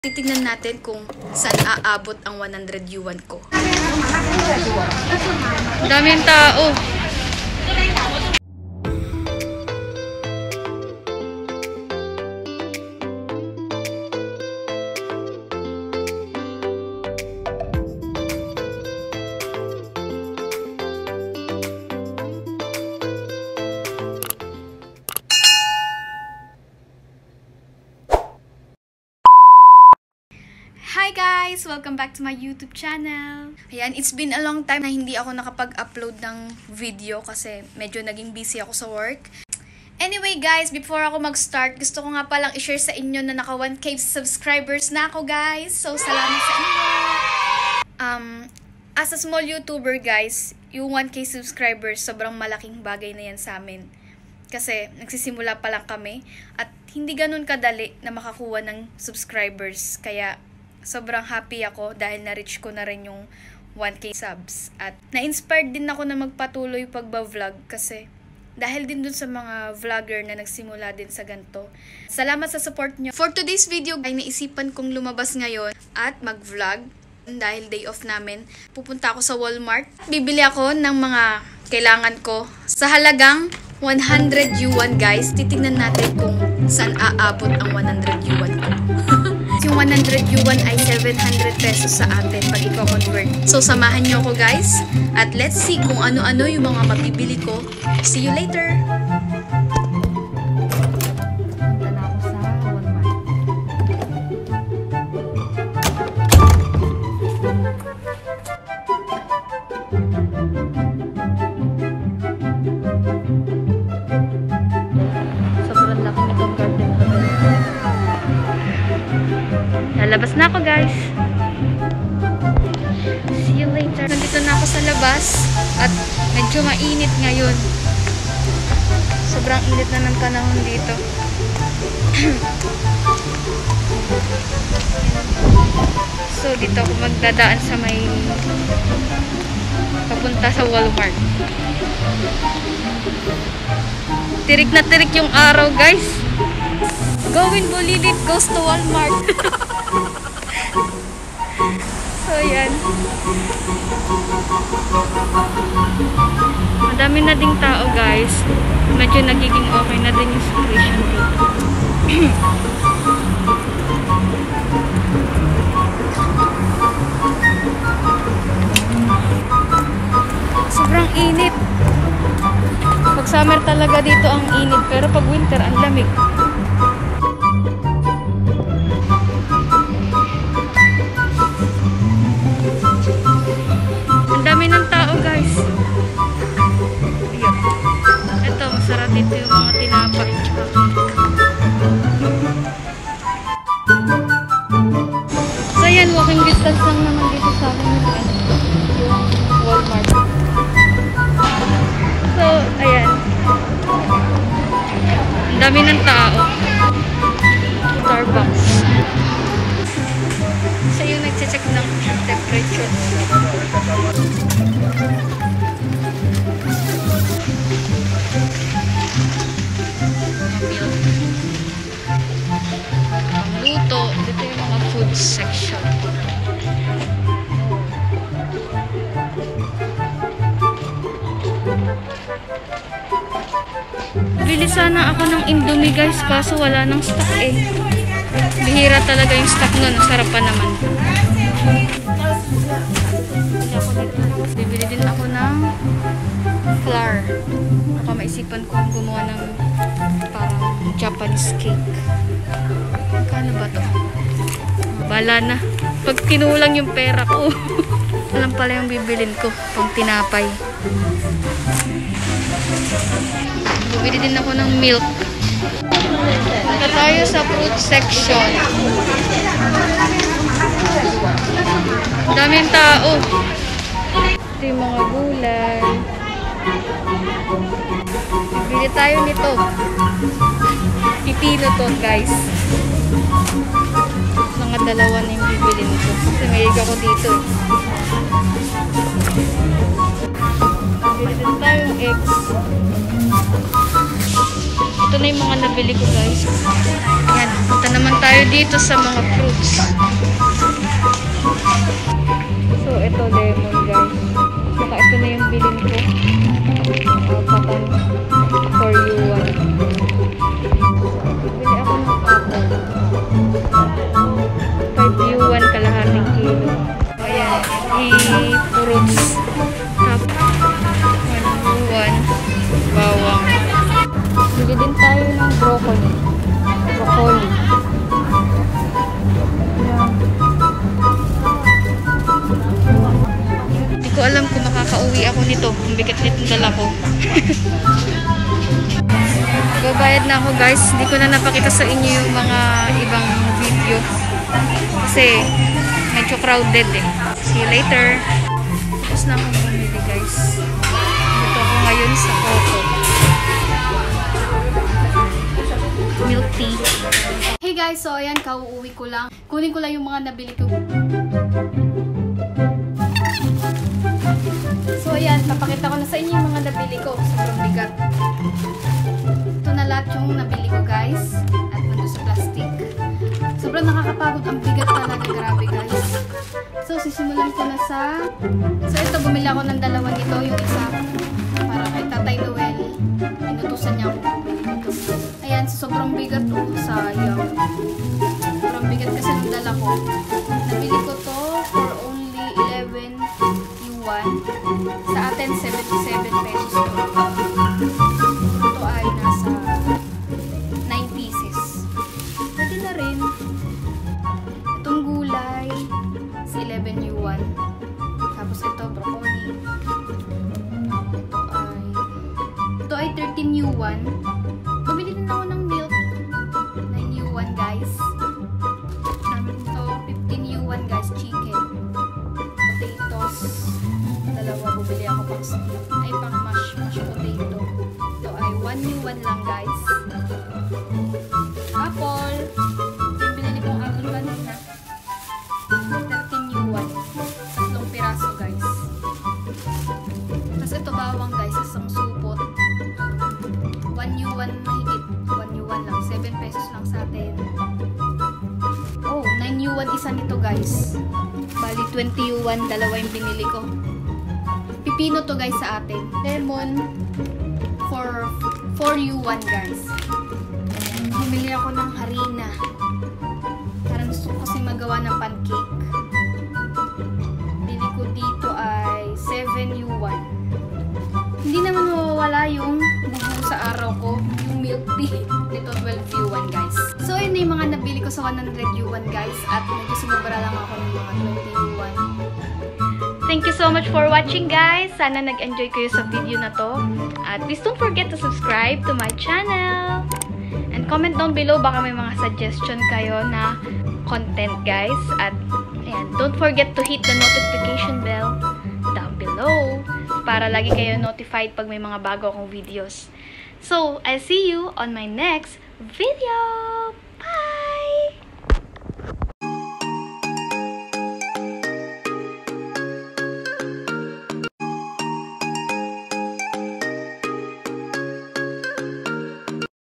Titignan natin kung saan aabot ang 100 yuan ko. Daming tao. Hi guys! Welcome back to my YouTube channel. Ayan, it's been a long time na hindi ako nakapag-upload ng video kasi medyo naging busy ako sa work. Anyway guys, before ako mag-start, gusto ko nga palang i-share sa inyo na naka 1K subscribers na ako guys. So, salamat sa inyo! As a small YouTuber guys, yung 1K subscribers, sobrang malaking bagay na yan sa amin. Kasi nagsisimula pa lang kami at hindi ganun kadali na makakuha ng subscribers. Kaya sobrang happy ako dahil na-reach ko na rin yung 1K subs. At na-inspired din ako na magpatuloy pagba-vlog kasi dahil din dun sa mga vlogger na nagsimula din sa ganito. Salamat sa support nyo. For today's video ay naisipan kong lumabas ngayon at mag-vlog dahil day off namin. Pupunta ako sa Walmart. Bibili ako ng mga kailangan ko sa halagang 100 yuan guys. Titignan natin kung saan aabot ang 100 yuan ko. Yung 100 yuan ay 700 pesos sa atin pag i-convert. So, samahan nyo ako guys. At let's see kung ano-ano yung mga mabibili ko. See you later! Punta na ako sa Walmart. Sobrang laki nitong garden. Lalabas na ako guys. See you later. Nandito na ako sa labas at medyo mainit ngayon. Sobrang init na ng panahon dito. So dito ako magdadaan sa may papunta sa Walmart. Tirik na tirik yung araw guys. Going Bulilit goes to Walmart. So, yan. Madami na ding tao, guys. Medyo nagiging okay na din yung situation dito. Sobrang init. Pag summer talaga dito ang init, pero pag winter ang lamig. Dami ng tao guys. Ayan. Ito, masarap dito yung mga tinapay. So yan, walking distance lang naman dito sa akin yung Walmart. So, ayan. Ang dami ng tao. Starbucks. So yung nagche-check ng temperature. Luto. Dito yung mga food section. Bili sana ako ng Indomie guys, kaso wala nang stock eh. Bihira talaga yung stock nun. Sarap pa naman. Bibili din ako ng flour. Baka maisipan ko gumawa ng parang Japanese cake. Magkano ba to? Bala na. Pag kinulang yung pera ko. Alam pala yung bibilin ko. Pang tinapay. Bibili din ako ng milk. Punta tayo sa fruit section. Daming tao. Ito yung mga gulay. Bili tayo nito. Pipino to guys. Mga dalawa na yung bibili nito. Kasi may ako dito. Bili din tayo ng eggs. Ito na yung mga nabili ko, guys. Yan, punta naman tayo dito sa mga fruits. So, ito lemon, guys. Saka ito na yung bilin ko. Alpacan for you one. Bili ako ng apple. 5 you one, kalahating kilo. Ayan, i-fruits. Top 1 you one. Bawang. Bili din tayo ng broccoli. Broccoli. Hindi ko alam kung makakauwi ako nito. Ang bigat nitong dala ko. Babayad na ako, guys. Hindi ko na napakita sa inyo yung mga ibang video. Kasi medyo crowded eh. See you later. Tapos na akong bumili, guys. Dito ako ngayon sa Coco. Milk tea. Hey guys, so ayan, kauuwi ko lang. Kunin ko lang yung mga nabili ko. So ayan, papakita ko na sa inyo yung mga nabili ko. Sobrang bigat. Ito na lahat yung nabili ko, guys. At nandun sa plastic. Sobrang nakakapagod. Ang bigat talaga. Grabe, guys. So, sisimulan ko na sa... So, ito, bumili ako ng dalawa nito. Yung isa, para kay Tatay Noel. Inutusan niya ako. Ayan, sobrang bigat. Oh, sayang. Sobrang bigat kasi ng dala ko. Nabili ko to for only 11 yuan. Sa atin, 77 pesos to. Ito ay nasa 9 pieces. Pwede na rin. Itong gulay, si 11 yuan. Tapos ito, broccoli. Ito ay 13 yuan. Bumili din ako ng milk. 9 yuan, guys. Ito, 15 yuan, guys. Chicken. Potatoes. Dalawa, bumili ako pang mashed potato. Ito ay 1 yuan lang, guys. Apple. Yung binili kong apple kanina. 13 yuan. 3 piraso, guys. Tapos ito bawang, guys. Isang supot. 1 yuan mahigit. 1 yuan lang. 7 pesos lang sa atin. Oh, 9 yuan isa nito, guys. Bali, 20 yuan. Dalawa yung binili ko. Pipino to, guys, sa atin. Lemon for 4 yuan, guys. Bumili ako ng harina. Parang gusto ko kasi magawa ng pancake. Bili ko dito ay 7 yuan. Hindi naman mawawala yung bubo sa araw ko, yung milk tea. Dito 12 yuan, guys. So, yun na yung mga nabili ko sa 100 yuan, guys. At medyo sumubra lang ako ng mga 20 yuan. Thank you so much for watching, guys. Sana nag-enjoy kayo sa video na to. At please don't forget to subscribe to my channel. And comment down below baka may mga suggestion kayo na content, guys. At ayan, don't forget to hit the notification bell down below para lagi kayo notified pag may mga bago akong videos. So, I'll see you on my next video.